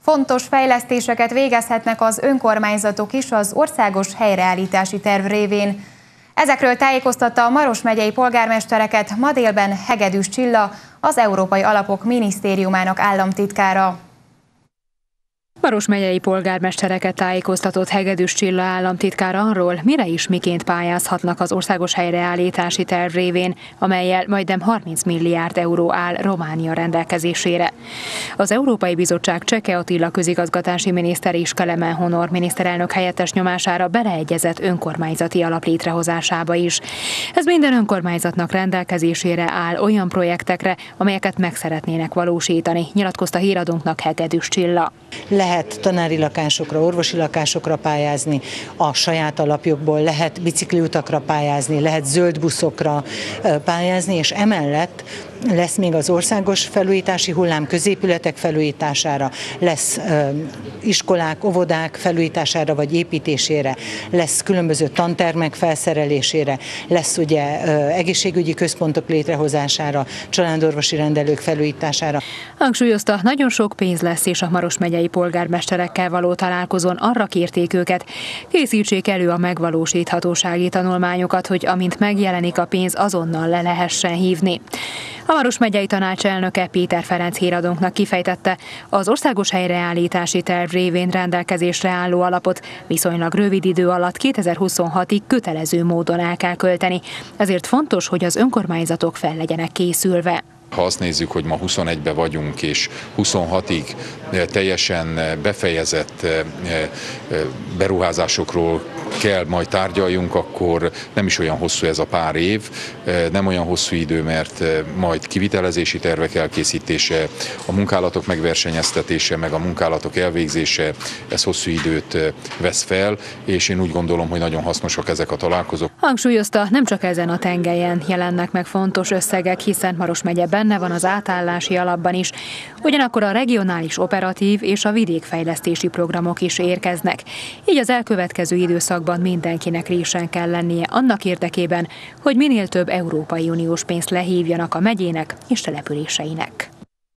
Fontos fejlesztéseket végezhetnek az önkormányzatok is az országos helyreállítási terv révén. Ezekről tájékoztatta a Maros megyei polgármestereket ma délben Hegedűs Csilla, az Európai Alapok Minisztériumának államtitkára. Maros megyei polgármestereket tájékoztatott Hegedűs Csilla államtitkár arról, mire is miként pályázhatnak az országos helyreállítási terv révén, amellyel majdnem 30 milliárd euró áll Románia rendelkezésére. Az Európai Bizottság Cseke Attila közigazgatási miniszter és Kelemen Honor miniszterelnök helyettes nyomására beleegyezett önkormányzati alap létrehozásába is. Ez minden önkormányzatnak rendelkezésére áll olyan projektekre, amelyeket meg szeretnének valósítani, nyilatkozta híradónknak Hegedűs Csilla. Lehet tanári lakásokra, orvosi lakásokra pályázni, a saját alapjukból lehet bicikliutakra pályázni, lehet zöld buszokra pályázni, és emellett lesz még az országos felújítási hullám középületek felújítására, lesz iskolák, óvodák felújítására vagy építésére, lesz különböző tantermek felszerelésére, lesz ugye egészségügyi központok létrehozására, családorvosi rendelők felújítására. Hangsúlyozta, nagyon sok pénz lesz, és a Maros megyei polgármesterekkel való találkozón arra kérték őket, készítsék elő a megvalósíthatósági tanulmányokat, hogy amint megjelenik a pénz, azonnal le lehessen hívni. A Maros megyei tanács elnöke Péter Ferenc híradónknak kifejtette, az országos helyreállítási terv révén rendelkezésre álló alapot viszonylag rövid idő alatt 2026-ig kötelező módon el kell költeni. Ezért fontos, hogy az önkormányzatok fel legyenek készülve. Ha azt nézzük, hogy ma 21-ben vagyunk, és 26-ig teljesen befejezett beruházásokról kell majd tárgyaljunk, akkor nem is olyan hosszú ez a pár év, nem olyan hosszú idő, mert majd kivitelezési tervek elkészítése, a munkálatok megversenyeztetése, meg a munkálatok elvégzése, ez hosszú időt vesz fel, és én úgy gondolom, hogy nagyon hasznosak ezek a találkozók. Hangsúlyozta, nem csak ezen a tengelyen jelennek meg fontos összegek, hiszen Maros megye benne van az átállási alapban is, ugyanakkor a regionális operatív és a vidékfejlesztési programok is érkeznek. Így az elkövetkező időszakban mindenkinek résen kell lennie annak érdekében, hogy minél több Európai Uniós pénzt lehívjanak a megyének és településeinek.